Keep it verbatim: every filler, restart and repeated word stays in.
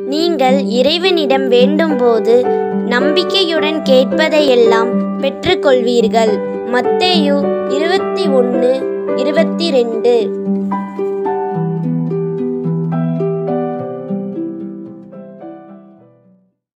நீங்கள் இறைவனிடம் வேண்டும்போது நம்பிக்கையுடன் கேட்பதையெல்லாம் பெற்றுக்கொள்வீர்கள். மத்தேயு இருபத்தி ஒன்று இருபத்தி ரெண்டு.